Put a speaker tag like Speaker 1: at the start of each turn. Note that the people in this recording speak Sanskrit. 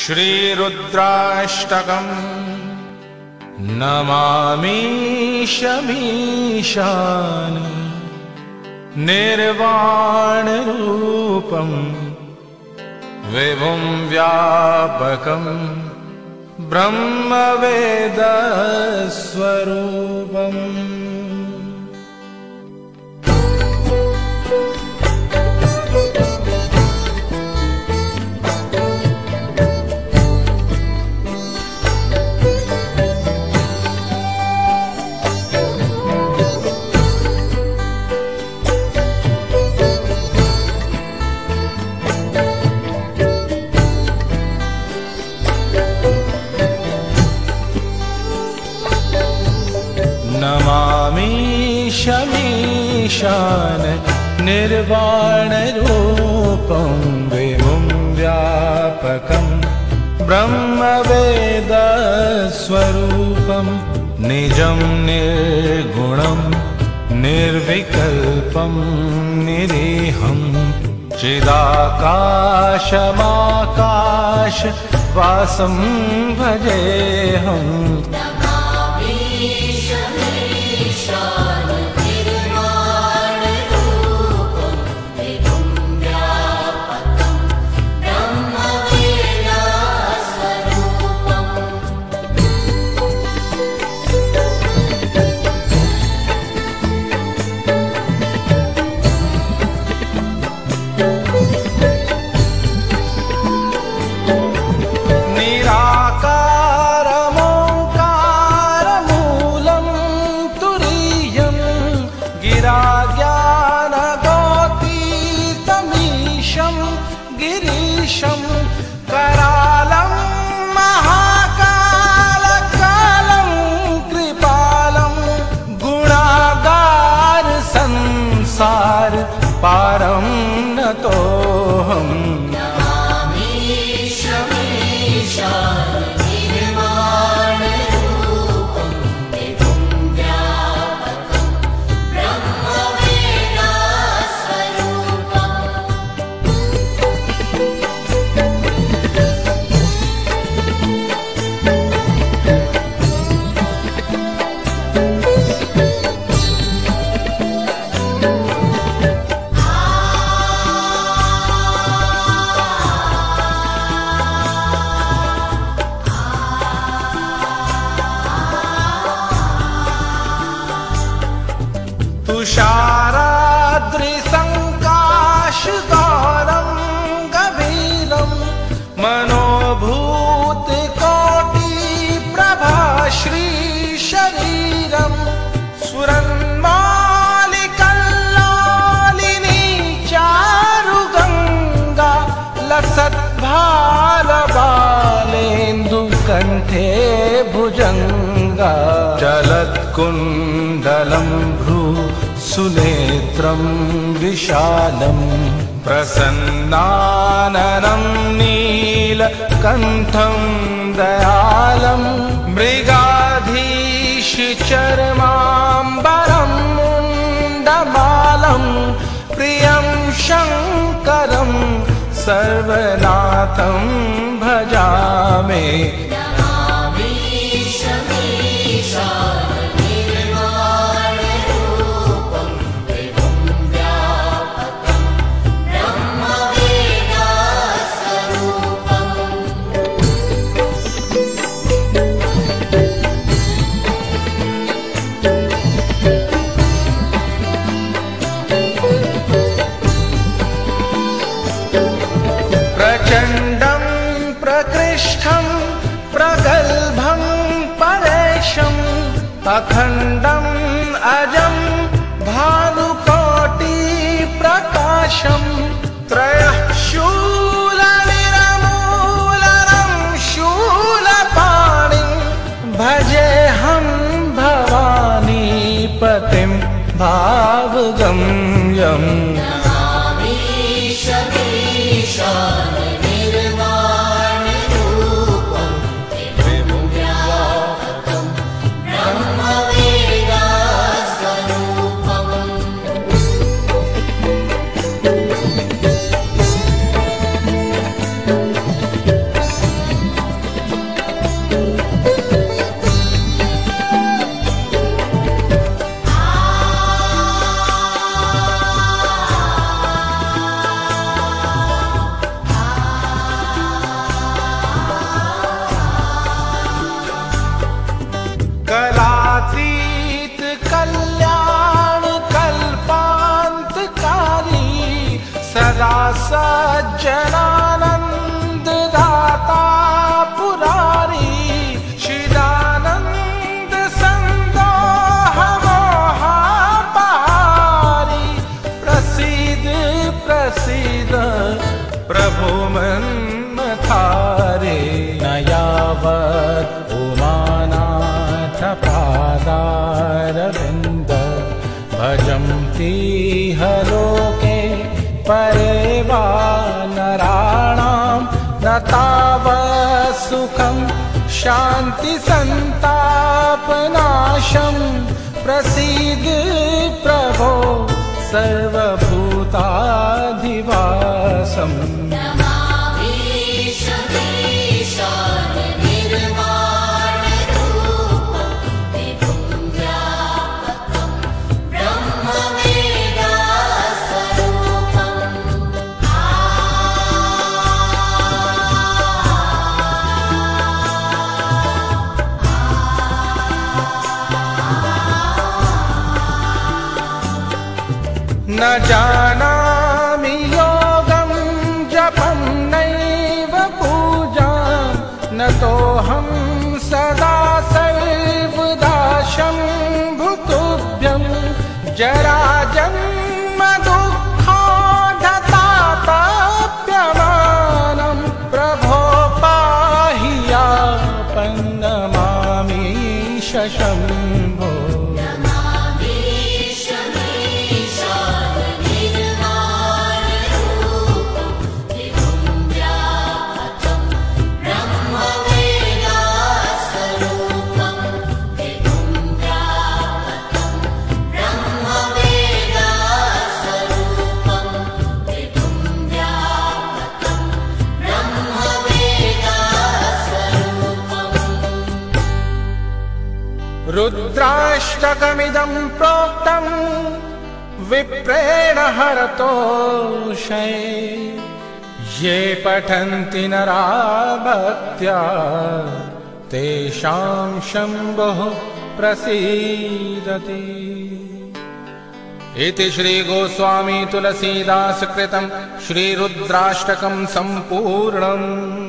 Speaker 1: श्रीरुद्राष्टकम् नमामि शमीशान निर्वाणरूपं विभुं व्यापकं ब्रह्मवेदस्वरूपम्। नमामि शमीशान निर्वाणरूपं विभुं व्यापकं ब्रह्मवेदस्वरूपं निजं निर्गुणं निर्विकल्पं निरीहं चिदाकाशमाकाशवासं भजेऽहम्। गिरीशं करालं महाकालकालं कृपालं गुणागार संसार पारं नतोऽहम्। तुषाराद्रिसङ्काशगौरं गभीरं मनोभूतिकोटिप्रभाश्रीशरीरं स्फुरन्मालिकल्लालिनी चारुगङ्गा लसद्भालबालेन्दुकण्ठे भुजङ्गा जलत्कुण्डलं भ्रू सुनेत्रं विशालं प्रसन्नाननं नीलकण्ठं दयालं मृगाधीशचर्माम्बरं मुण्डमालं प्रियं शङ्करं सर्वनाथं भजामि। प्रचण्डं प्रकृष्टं प्रगल्भं परेशम् अखण्डम् अजं भानुकोटिप्रकाशं त्रयः शूलनिरमूलनं शूलपाणिं भजेऽहं भवानीपतिं भावगम्यम्। सज्जनानन्ददाता पुरारी चिदानन्द संदोहमोहापहारी प्रसीद प्रसीद प्रभो मन्मथारे न यावत् उमानाथ पादारविन्द भजन्ति लोके परे वा नराणां न तावत् सुखं शान्ति सन्तापनाशं प्रसीद प्रभो सर्वभूताधिवासम् न जानामि योगं जपं नैव पूजां न तोऽहं सदा सर्वदा शम्भुतुभ्यं जराजन्म दुःखाधतापप्यमानं प्रभो पाहि यापन्नमामीश शम्भो रुद्राष्टकमिदं प्रोक्तं विप्रेण हरतोषये ये पठन्ति नरा भक्त्या तेषां शम्भुः प्रसीदति। इति श्री गोस्वामी तुलसीदास कृतं श्री रुद्राष्टकं सम्पूर्णम्।